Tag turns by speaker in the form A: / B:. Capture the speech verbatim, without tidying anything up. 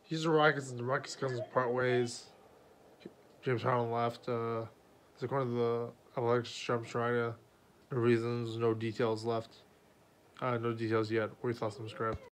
A: Houston Rockets and Demarcus Cousins part ways. James Harden left. Uh, according to the Alex Trump's trying to reasons, no details left. Uh, no details yet. What are your thoughts on this grab?